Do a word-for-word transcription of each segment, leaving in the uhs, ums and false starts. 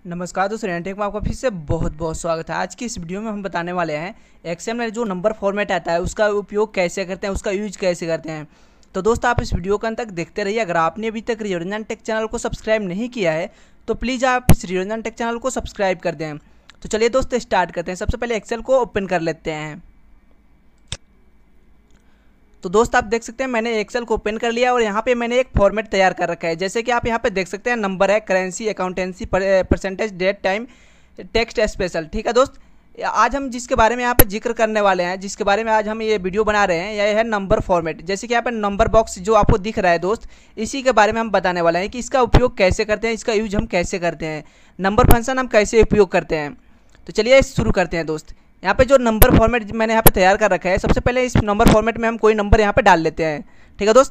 नमस्कार दोस्तों, रेंटेक में आपका फिर से बहुत बहुत स्वागत है। आज की इस वीडियो में हम बताने वाले हैं एक्सेल में जो नंबर फॉर्मेट आता है उसका उपयोग कैसे करते हैं, उसका यूज कैसे करते हैं। तो दोस्तों आप इस वीडियो को अंत तक देखते रहिए। अगर आपने अभी तक रियोरंजन टेक चैनल को सब्सक्राइब नहीं किया है तो प्लीज़ आप इस रियोरंजन टेक चैनल को सब्सक्राइब कर दें। तो चलिए दोस्तों स्टार्ट करते हैं। सबसे पहले एक्सेल को ओपन कर लेते हैं। तो दोस्त आप देख सकते हैं मैंने एक्सेल को ओपन कर लिया और यहाँ पे मैंने एक फॉर्मेट तैयार कर रखा है। जैसे कि आप यहाँ पे देख सकते हैं नंबर है, currency, accountancy, percentage, date, time, text special. ठीक है दोस्त, आज हम जिसके बारे में यहाँ पे जिक्र करने वाले हैं, जिसके बारे में आज हम ये वीडियो बना रहे हैं, यह है नंबर फॉर्मेट। जैसे कि यहाँ पे नंबर बॉक्स जो आपको दिख रहा है दोस्त, इसी के बारे में हम बताने वाले हैं कि इसका उपयोग कैसे करते हैं, इसका यूज हम कैसे करते हैं, नंबर फंक्शन हम कैसे उपयोग करते हैं। तो चलिए शुरू करते हैं दोस्त। यहाँ पे जो नंबर फॉर्मेट मैंने यहाँ पे तैयार कर रखा है, सबसे पहले इस नंबर फॉर्मेट में हम कोई नंबर यहाँ पे डाल लेते हैं। ठीक है दोस्त,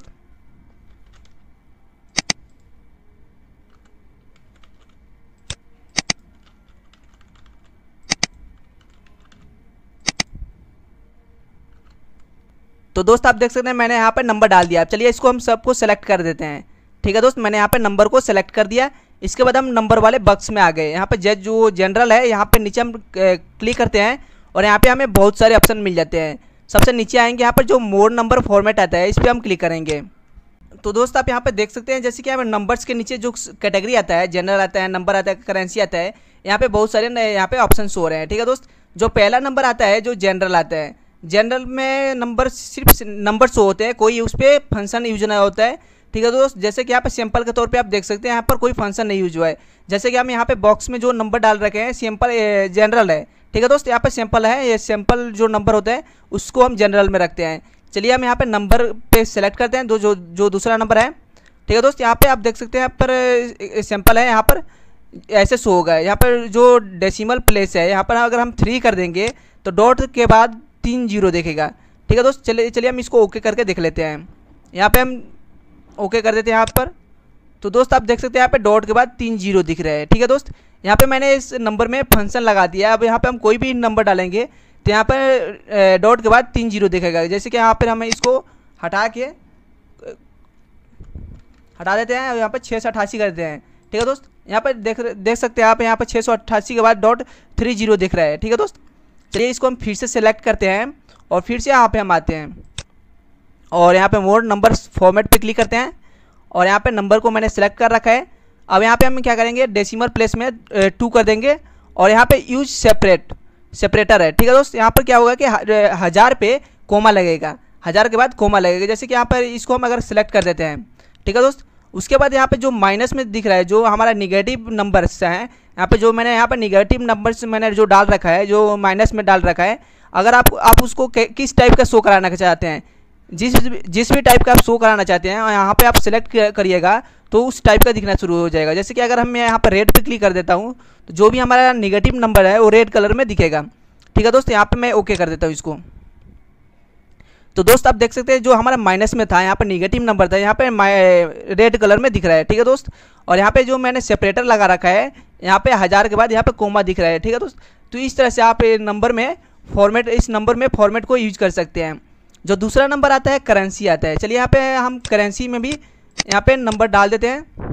तो दोस्त आप देख सकते हैं मैंने यहाँ पे नंबर डाल दिया। चलिए इसको हम सबको सेलेक्ट कर देते हैं। ठीक है दोस्त, मैंने यहाँ पे नंबर को सेलेक्ट कर दिया। इसके बाद हम नंबर वाले बॉक्स में आ गए। यहाँ पे जज जो जनरल है, यहाँ पे नीचे हम क्लिक करते हैं और यहाँ पे हमें बहुत सारे ऑप्शन मिल जाते हैं। सबसे नीचे आएंगे, यहाँ पर जो मोर नंबर फॉर्मेट आता है इस पर हम क्लिक करेंगे। तो दोस्त आप यहाँ पे देख सकते हैं जैसे कि यहाँ नंबर्स के नीचे जो कैटेगरी आता है, जनरल आता है, नंबर आता है, करेंसी आता है, यहाँ पे बहुत सारे यहाँ पे ऑप्शन शो हो रहे हैं। ठीक है दोस्त, जो पहला नंबर आता है जो जनरल आता है, जनरल में नंबर सिर्फ नंबर शो होते हैं, कोई उस पर फंक्शन यूज नहीं होता है। ठीक है दोस्त, जैसे कि यहाँ पे सिंपल के तौर पे आप देख सकते हैं यहाँ पर कोई फंक्शन नहीं यूज हुआ है। जैसे कि हम यहाँ पे बॉक्स में जो नंबर डाल रखे हैं सिंपल जनरल है। ठीक है दोस्त, यहाँ पे सिंपल है, ये सिंपल जो नंबर होता है उसको हम जनरल में रखते हैं। चलिए हम यहाँ पे नंबर पे सेलेक्ट करते हैं, दो जो जो दूसरा नंबर है। ठीक है दोस्त, यहाँ पे आप देख सकते हैं यहाँ पर सिंपल है, यहाँ पर ऐसे शो होगा। यहाँ पर जो डेसिमल प्लेस है, यहाँ पर अगर हम थ्री कर देंगे तो डॉट के बाद तीन जीरो देखेगा। ठीक है दोस्त, चलिए चलिए हम इसको ओके करके देख लेते हैं। यहाँ पे हम ओके कर देते हैं यहाँ पर। तो दोस्त आप देख सकते हैं यहाँ पे डॉट के बाद तीन जीरो दिख रहे हैं। ठीक है दोस्त, यहाँ पे मैंने इस नंबर में फंक्शन लगा दिया। अब यहाँ पे हम कोई भी नंबर डालेंगे तो यहाँ पर डॉट के बाद तीन जीरो दिखेगा। जैसे कि यहाँ पर हमें इसको हटा के हटा देते हैं और यहाँ पर छः सौ अट्ठासी कर देते हैं। ठीक है दोस्त, यहाँ पर देख देख सकते हैं आप यहाँ पर छः सौ अट्ठासी के बाद डॉट थ्री जीरो दिख रहा है। ठीक है दोस्त, चलिए इसको हम फिर से सेलेक्ट करते हैं और फिर से यहाँ पे हम आते हैं और यहाँ पे मोर नंबर फॉर्मेट पे क्लिक करते हैं और यहाँ पे नंबर को मैंने सेलेक्ट कर रखा है। अब यहाँ पे हम क्या करेंगे, डेसिमल प्लेस में टू कर देंगे और यहाँ पे यूज सेपरेट सेपरेटर है। ठीक है दोस्त, यहाँ पर क्या होगा कि हज़ार पे कोमा लगेगा, हज़ार के बाद कोमा लगेगा। जैसे कि यहाँ पर इसको हम अगर सेलेक्ट कर देते हैं। ठीक है दोस्त, उसके बाद यहाँ पे जो माइनस में दिख रहा है, जो हमारा निगेटिव नंबर्स हैं, यहाँ पे जो मैंने यहाँ पर निगेटिव नंबर्स मैंने जो डाल रखा है, जो माइनस में डाल रखा है, अगर आप आप उसको किस टाइप का शो कराना चाहते हैं, जिस जिस भी टाइप का आप शो कराना चाहते हैं यहाँ पे आप सेलेक्ट करिएगा तो उस टाइप का दिखना शुरू हो जाएगा। जैसे कि अगर हम यहाँ पर रेड पे क्लिक कर देता हूँ तो जो भी हमारा निगेटिव नंबर है वो रेड कलर में दिखेगा। ठीक है दोस्त, यहाँ पे मैं ओके कर देता हूँ इसको। तो दोस्त आप देख सकते हैं जो हमारा माइनस में था, यहाँ पर निगेटिव नंबर था, यहाँ पे रेड कलर में दिख रहा है। ठीक है दोस्त, और यहाँ पे जो मैंने सेपरेटर लगा रखा है, यहाँ पे हज़ार के बाद यहाँ पे कोमा दिख रहा है। ठीक है दोस्त, तो इस तरह से आप नंबर में फॉर्मेट इस नंबर में फॉर्मेट को यूज कर सकते हैं। जो दूसरा नंबर आता है करेंसी आता है। चलिए यहाँ पे हम करेंसी में भी यहाँ पे नंबर डाल देते हैं।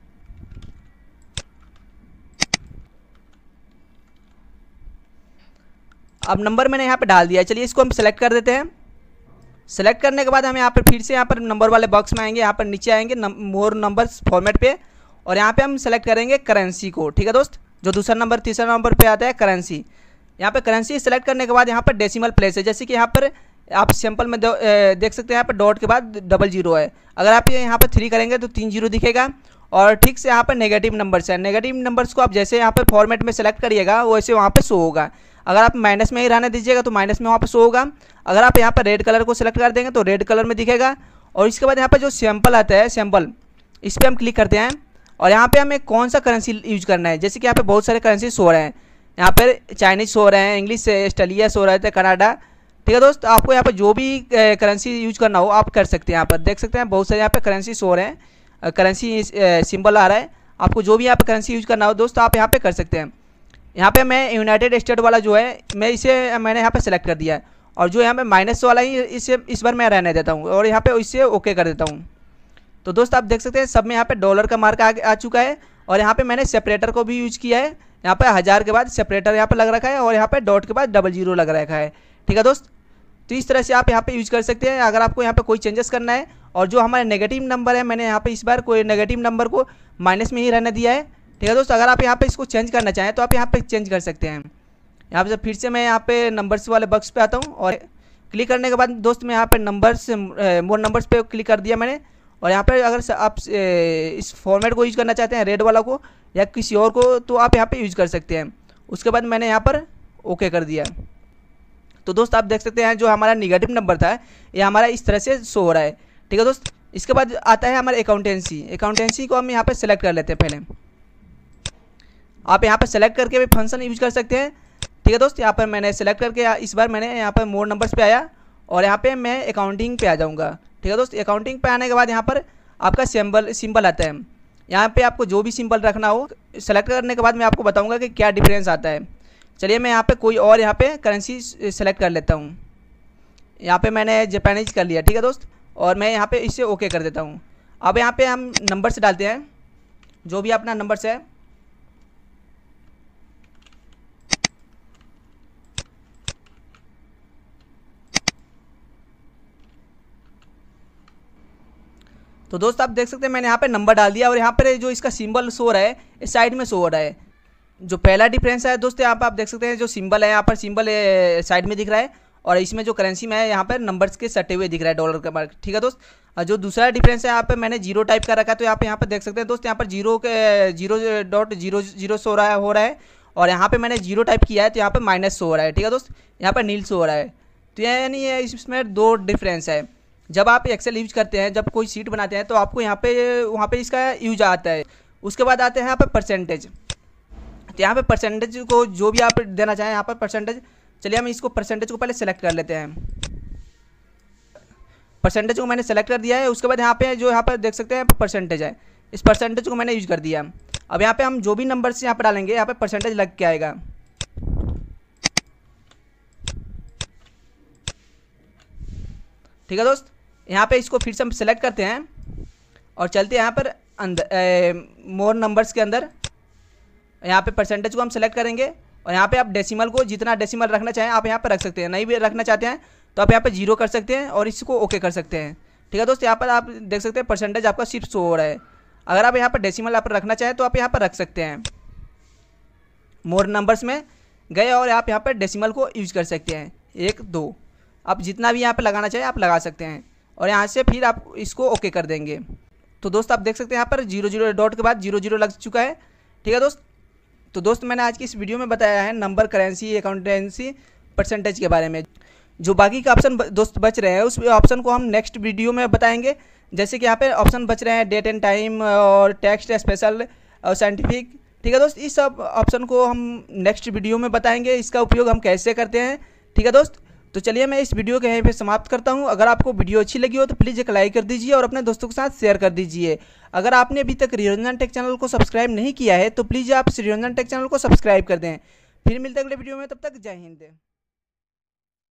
अब नंबर मैंने यहाँ पे डाल दिया। चलिए इसको हम सेलेक्ट कर देते हैं। सेलेक्ट करने के बाद हम यहाँ पर फिर से यहाँ पर नंबर वाले बॉक्स में आएंगे, यहाँ पर नीचे आएंगे मोर नंबर्स फॉर्मेट पे और यहाँ पे हम सेलेक्ट करेंगे करेंसी को। ठीक है दोस्त, जो दूसरा नंबर तीसरा नंबर पे आता है करेंसी। यहाँ पे करेंसी सेलेक्ट करने के बाद यहाँ पर डेसिमल प्लेस है। जैसे कि यहाँ पर आप सिंपल में देख सकते हैं यहाँ पर डॉट के बाद डबल जीरो है। अगर आप ये यहाँ पर थ्री करेंगे तो तीन जीरो दिखेगा। और ठीक से यहाँ पर नेगेटिव नंबर्स है, नेगेटिव नंबर्स को आप जैसे यहाँ पर फॉर्मेट में सेलेक्ट करिएगा वैसे वहाँ पे शो होगा। अगर आप माइनस में ही रहने दीजिएगा तो माइनस में वहाँ पे शो होगा। अगर आप यहाँ पर रेड कलर को सेलेक्ट कर देंगे तो रेड कलर में दिखेगा। और इसके बाद यहाँ पर जो सैम्पल आता है, सैम्पल, इस पर हम क्लिक करते हैं और यहाँ पे हमें कौन सा करेंसी यूज करना है। जैसे कि यहाँ पे बहुत सारे करेंसी शो रहे हैं, यहाँ पर चाइनीज शो रहे हैं, इंग्लिश ऑस्ट्रेलिया शो रहे थे, कनाडा। ठीक है दोस्त, आपको यहाँ पर जो भी करेंसी यूज करना हो आप कर सकते हैं। यहाँ पर देख सकते हैं बहुत सारे यहाँ पे करेंसी शो रहे हैं, करेंसी सिंबल आ रहा है। आपको जो भी यहाँ पे करेंसी यूज करना हो दोस्त आप यहाँ पे कर सकते हैं। यहाँ पे मैं यूनाइटेड स्टेट वाला जो है मैं इसे मैंने यहाँ पे सेलेक्ट कर दिया है और जो यहाँ पे माइनस वाला ही इसे इस बार मैं रहने देता हूँ और यहाँ पे इसे ओके कर देता हूँ। तो दोस्त आप देख सकते हैं सब में यहाँ पे डॉलर का मार्क आ, आ चुका है। और यहाँ पे मैंने सेपरेटर को भी यूज किया है। यहाँ पे हज़ार के बाद सेपरेटर यहाँ पे लग रखा है और यहाँ पे डॉट के बाद डबल जीरो लग रखा है। ठीक है दोस्त, तो इस तरह से आप यहाँ पे यूज कर सकते हैं अगर आपको यहाँ पे कोई चेंजेस करना है। और जो हमारे नेगेटिव नंबर है, मैंने यहाँ पे इस बार कोई नेगेटिव नंबर को माइनस में ही रहने दिया है। ठीक है दोस्त, अगर आप यहाँ पे इसको चेंज करना चाहें तो आप यहाँ पे चेंज कर सकते हैं। यहाँ पे फिर से मैं यहाँ पे नंबर्स वाले बॉक्स पे आता हूँ और क्लिक करने के बाद दोस्त मैं यहाँ पे नंबर्स मोर नंबर्स पे क्लिक कर दिया मैंने। और यहाँ पे अगर आप इस फॉर्मेट को यूज़ करना चाहते हैं रेड वाला को या किसी और को, तो आप यहाँ पे यूज़ कर सकते हैं। उसके बाद मैंने यहाँ पर ओके कर दिया। तो दोस्त आप देख सकते हैं जो हमारा निगेटिव नंबर था ये हमारा इस तरह से शो हो रहा है। ठीक है दोस्त, इसके बाद आता है हमारा अकाउंटेंसी। अकाउंटेंसी को हम यहाँ पे सेलेक्ट कर लेते हैं। पहले आप यहाँ पे सेलेक्ट करके भी फंक्शन यूज कर सकते हैं। ठीक है दोस्त, यहाँ पर मैंने सेलेक्ट करके इस बार मैंने यहाँ पर मोर नंबर्स पे आया और यहाँ पे मैं अकाउंटिंग पे आ जाऊँगा। ठीक है दोस्त, अकाउंटिंग पे आने के बाद यहाँ पर आपका सिंबल सिंबल आता है। यहाँ पे आपको जो भी सिंबल रखना हो सेलेक्ट करने के बाद मैं आपको बताऊँगा कि क्या डिफरेंस आता है। चलिए मैं यहाँ पे कोई और यहाँ पे करेंसी सेलेक्ट कर लेता हूँ। यहाँ पे मैंने जापानीज कर लिया। ठीक है दोस्त, और मैं यहाँ पे इसे ओके कर देता हूँ। अब यहाँ पे हम नंबर्स डालते हैं, जो भी अपना नंबर्स है। तो दोस्त आप देख सकते हैं मैंने यहाँ पे नंबर डाल दिया और यहाँ पर जो इसका सिंबल शो हो रहा है इस साइड में शो हो रहा है। जो पहला डिफरेंस है दोस्त, यहाँ पर आप देख सकते हैं जो सिंबल है यहाँ पर सिंबल साइड में दिख रहा है और इसमें जो करेंसी में है यहाँ पर नंबर्स के सटे हुए दिख रहा है डॉलर का मार्क। ठीक है दोस्त, और जो दूसरा डिफरेंस है यहाँ पे मैंने जीरो टाइप कर रखा है, तो यहाँ पे यहाँ पर देख सकते हैं दोस्त यहाँ पर जीरो के zero dot zero zero show रहा है हो रहा है और यहाँ पे मैंने जीरो टाइप किया है तो यहाँ पर माइनस शो हो रहा है। ठीक है दोस्त, यहाँ पर नील शो हो रहा है। तो यानी इसमें दो डिफरेंस है। जब आप एक्सेल यूज करते हैं, जब कोई शीट बनाते हैं तो आपको यहाँ पे वहाँ पे इसका यूज आता है। उसके बाद आते हैं यहाँ पर परसेंटेज। तो यहाँ पे परसेंटेज को जो भी आप देना चाहें यहाँ पर परसेंटेज। चलिए हम इसको परसेंटेज को पहले सेलेक्ट कर लेते हैं। परसेंटेज को मैंने सेलेक्ट कर दिया है। उसके बाद यहाँ पे जो यहाँ पर देख सकते हैं परसेंटेज है, इस परसेंटेज को मैंने यूज कर दिया। अब यहाँ पे हम जो भी नंबर्स यहाँ पर डालेंगे यहाँ पे परसेंटेज लग के आएगा। ठीक है दोस्त, यहाँ पे इसको फिर से हम सेलेक्ट करते हैं और चलते हैं यहाँ पर अंदर मोर नंबर्स के अंदर। यहाँ पे परसेंटेज को हम सेलेक्ट करेंगे और यहाँ पे आप डेसिमल को जितना डेसिमल रखना चाहें आप यहाँ पर रख सकते हैं। नहीं भी रखना चाहते हैं तो आप यहाँ पे जीरो कर सकते हैं और इसको ओके कर सकते हैं। ठीक है दोस्त, यहाँ पर आप देख सकते हैं परसेंटेज आपका सिर्फ शो हो रहा है। अगर आप यहाँ पर डेसिमल आप रखना चाहें तो आप यहाँ पर रख सकते हैं। मोर नंबर्स में गए और आप यहाँ पर डेसिमल को यूज कर सकते हैं, एक दो आप जितना भी यहाँ पर लगाना चाहें आप लगा सकते हैं और यहाँ से फिर आप इसको ओके कर देंगे। तो दोस्त आप देख सकते हैं यहाँ पर जीरो जीरो डॉट के बाद जीरो जीरो लग चुका है। ठीक है दोस्त, तो दोस्त मैंने आज की इस वीडियो में बताया है नंबर, करेंसी, अकाउंटेंसी, परसेंटेज के बारे में। जो बाकी का ऑप्शन दोस्त बच रहे हैं उस ऑप्शन को हम नेक्स्ट वीडियो में बताएंगे। जैसे कि यहाँ पे ऑप्शन बच रहे हैं डेट एंड टाइम और टेक्स्ट स्पेशल और साइंटिफिक। ठीक है दोस्त, इस सब ऑप्शन को हम नेक्स्ट वीडियो में बताएंगे, इसका उपयोग हम कैसे करते हैं। ठीक है दोस्त, तो चलिए मैं इस वीडियो के यहीं पे समाप्त करता हूं। अगर आपको वीडियो अच्छी लगी हो तो प्लीज़ एक लाइक कर दीजिए और अपने दोस्तों के साथ शेयर कर दीजिए। अगर आपने अभी तक श्रीरंजन टेक चैनल को सब्सक्राइब नहीं किया है तो प्लीज़ आप श्रीरंजन टेक चैनल को सब्सक्राइब कर दें। फिर मिलते हैं अगले वीडियो में, तब तक जय हिंद।